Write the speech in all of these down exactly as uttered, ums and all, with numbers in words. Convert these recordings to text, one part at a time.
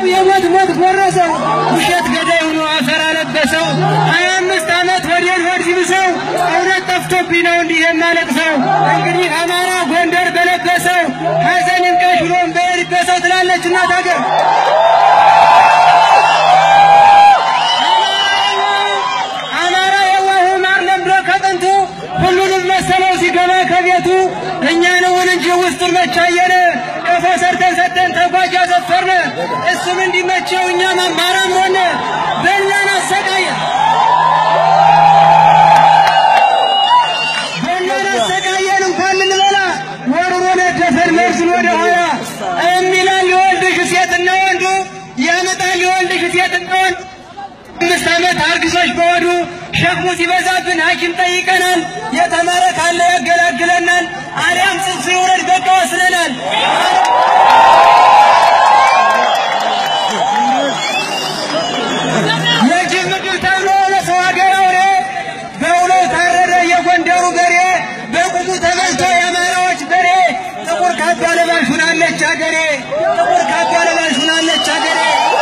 የሞት ሞት ጎረሰው ውሸት ገዳይ ሆኖ አፈር አለበሰው ሀያ አምስት ዓመት ወዲን ወድ ሲብሰው እውነት ጠፍቶብኝ ነው እንዲህ የማለቅሰው እንግዲህ አማራ ጎንደር በለበሰው ሐዘንን ቀሽሎም በይርበሰው ትላለች እናት ሀገር አማራ የዋሁ ማር ለምዶ ከጥንቱ ሁሉንም መሰለው ሲገባ ከቤቱ እኛ ነውን እንጂ ውስጡን መቻየነ ቀፎ ሰርተን ሰጠን ተጓዥ አሰፈርነ እሱም እንዲመቸው እኛ ማማራም ሆነ በእኛን አሰቃየ በእኛን አሰቃየን እንኳን ልንበላ ወርሮነ ደፈር መርሱን ወደ ኋላ እሚላል የወልድሽ ሴትና ወንዱ ያመጣል የወልድሽ ሴትና ወንዱ አምስት ዓመት አርግዞሽ በወዱ ሸክሙ ሲበዛብን ሐኪም ጠይቀናል የተማረ ካለ ያገላግለናል አርያም ጽንሱ ይውረድ በቃ ወስነናል የጅብ ምግብ ተብሎ ለሰው ሀገር አውሬ በውሎ ታረደ የጎንደሩ በሬ በቁሙ ተበልቶ የአማራዎች በሬ ጥቁር ካባ ለባሽ ሆናለች ሀገሬ ጥቁር ካባ ለባሽ ሆናለች ሀገሬ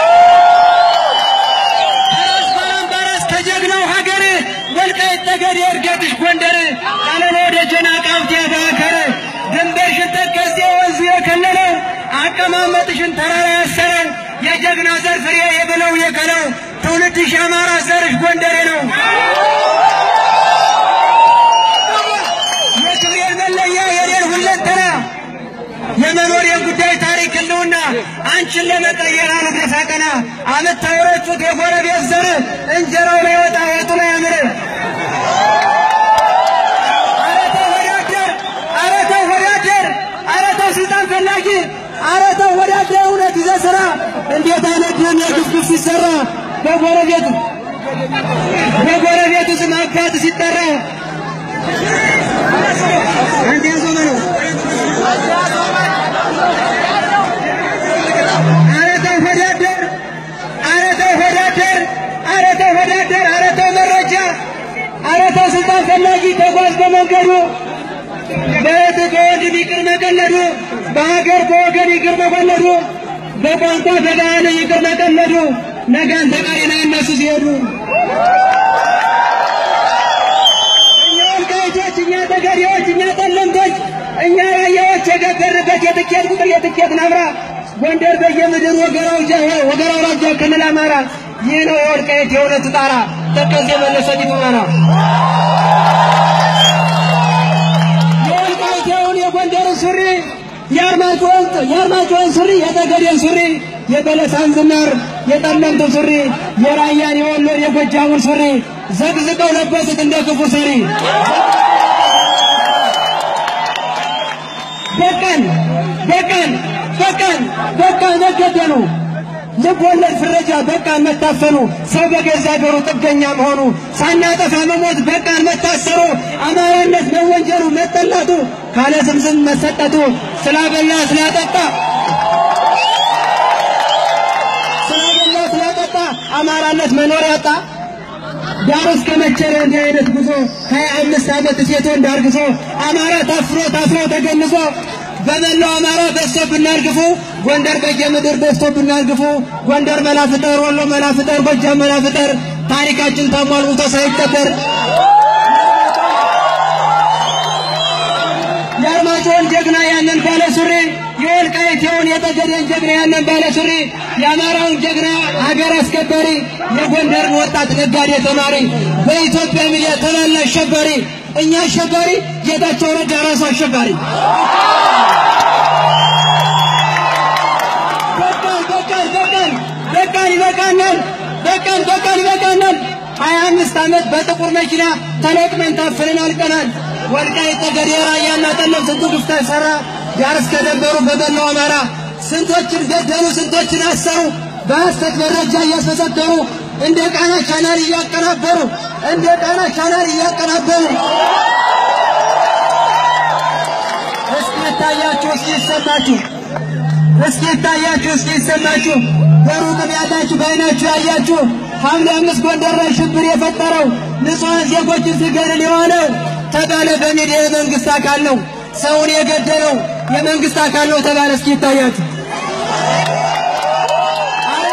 ወልቃይት ጠገዴ እርገጥሽ ጎንደር ቃለሎ ደጀና ቃፍቲ ያዳከረ ድንበርሽን ተከዜ ወንዙ የከለለው አቀማመጥሽን ተራራ ያሰረው የጀግና ዘር ፍሬ የብለው የከለው ትውልድሽ አማራ ዘርሽ ጎንደሬ ነው የክብሬን መለያ የኔን ሁለንተና የመኖር የጉዳይ ታሪክ ህልውና አንቺን ለመቀየር አሉ ደፋ ቀና አመት ታወረቹት የጎረቤት ዘር እንጀራው ላይ ወጣ ወጡ ላይ ያምር አረተው ወዳደር አረተው ወዳደር አረተው ስልጣን ፈላጊ አረተው ወዳደር እውነት ይዘህ ስራ እንዴት አይነት ደም የግፍግፍ ሲሰራ በጎረቤት በጎረቤቱ ስም አባት ሲጠራ አንዴ ዘመኑ አረተው ወዳደር አረተው ወዳደር አረተው ወዳደር አረተው መረጃ አረተው ስልጣን ፈላጊ ተጓዝ በመንገዱ በእህት በወንድም ይቅር መቀለዱ በሀገር በወገን ይቅር መቀለዱ በቋንቋ በባህል ይቅር መቀለዱ ነገን ተቃሪና እነሱ ሲሄዱ እኛ ወልቃይቶች እኛ ጠገዴዎች እኛ ጠለምቶች እኛ ራያዎች የገበርበት የትኬት ቁጥር የትኬት ናምራ ጎንደር በየምድር ወገራው ጃው ወገራው ራጃ ክልል አማራ ይህ ነው የወልቃይት የእውነቱ ጣራ ተከዜ መለሰኝ ተማራ የወልቃይትን የጎንደር ሱሪ የአርማጭሆን የአርማጭሆን ሱሪ የጠገዴን ሱሪ የበለሳን ዝናር የጠለምት ሱሪ የራያን የወሎን የጎጃሙን ሱሪ ዘግዝቀው ለበሱት እንደ ክፉ ሰሪ በቀን በቀን በቀን በቀን መገደሉ ልብ ወለድ ፍረጃ በቃን መታፈኑ ሰው በገዛ ሀገሩ ጥገኛ መሆኑ ሳናጠፋ መሞት በቃን መታሰሩ አማራነት መወንጀሉ መጠላቱ ካለ ስምስም መሰጠቱ ስላበላ ስላጠጣ ስላበላ ስላጠጣ አማራነት መኖር ያጣ ዳር እስከ መቸረ እንዲህ አይነት ጉዞ ሀያ አምስት ዓመት ሴቶ እንዳርግሶ አማራ ታፍሮ ታፍሮ ተገንዞ በመላው አማራ በዝቶብናል ግፉ ጎንደር በየምድር በዝቶብናል ግፉ ጎንደር መላፍጠር ወሎ መላፍጠር ጎጃም መላፍጠር ታሪካችን ታሟል ውቶ ሳይቀበር የአርማጭሆን ጀግና ያንን ባለ ሱሪ የወልቃይትን የጠገዴን ጀግና ያንን ባለ ሱሪ የአማራውን ጀግና ሀገር አስከባሪ የጎንደርን ወጣት ነጋዴ ተማሪ በኢትዮጵያ ሚዲያ ተባለ አሸባሪ እኛ አሸባሪ ጌታቸው ረዳ ራሱ አሸባሪ በቃን በቃን በቃን በቃን ይበቃናል በቃን በቃን ይበቃናል ሀያ አምስት ዓመት በጥቁር መኪና ተለቅመን ታፍነን አልቀናል ወልቃይት ጠገዴ ራያና ጠለምት ስንቱ ግፍ ተሰራ ዳር እስከ ደንበሩ በመላው አማራ ስንቶችን ገደሉ ስንቶችን አሰሩ በሐሰት መረጃ እያስመሰከሩ እንደ ቃና ቻናል እያቀናበሩ እንደ ቃና ቻናል እያቀናበሩ እስኪ ታያችሁ እስኪ ይሰማችሁ እስኪ ታያችሁ እስኪ ይሰማችሁ በሩቅም ያላችሁ በአይናችሁ ያያችሁ ሐምሌ አምስት ጎንደር ላይ ሽብር የፈጠረው ንጹሃን ዜጎችን ሲገድል የዋለው ተባለ በሚዲያ የመንግስት አካል ነው ሰውን የገደለው የመንግስት አካል ነው ተባለ እስኪ ታያችሁ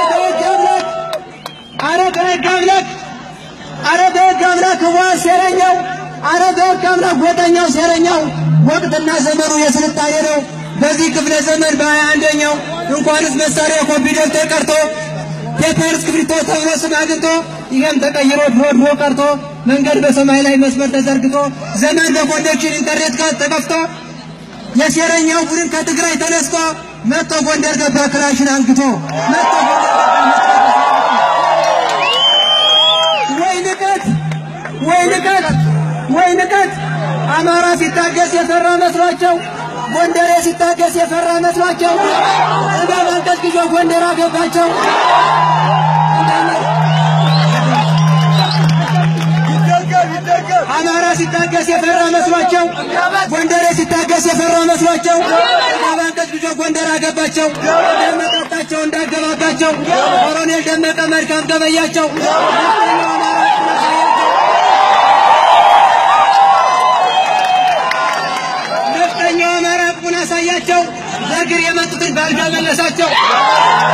መልካም ነው ጎጠኛው ሴረኛው ወቅትና ዘመኑ የስልጣኔ ነው በዚህ ክፍለ ዘመን በሃያ አንደኛው እንኳንስ መሳሪያ ኮምፒውተር ተቀርቶ ፔፐር እስክሪብቶ ተብሎ ስም አግኝቶ ይሄም ተቀይሮ ድሮ ድሮ ቀርቶ መንገድ በሰማይ ላይ መስመር ተዘርግቶ ዘመን በኮኔክሽን ኢንተርኔት ጋር ተከፍቶ የሴረኛው ቡድን ከትግራይ ተነስቶ መጥቶ ጎንደር ገባ ክላሽን አንግቶ መጥቶ ወይ ንቀት ወይ ንቀት ወይ ንቀት አማራ ሲታገስ የፈራ መስሏቸው ጎንደሬ ሲታገስ የፈራ መስሏቸው እባብ አንቀጥቅጦ ጎንደር አገባቸው አማራ ሲታገስ የፈራ መስሏቸው ጎንደሬ ሲታገስ የፈራ መስሏቸው እባብ አንቀጥቅጦ ጎንደር አገባቸው ደመጣጣቸው እንዳገባባቸው ኮሎኔል ደመቀ መልካም ገበያቸው ነፍጠኛው አማራ ቁና ሳያቸው ለግር የመጡትን ባልጋ መለሳቸው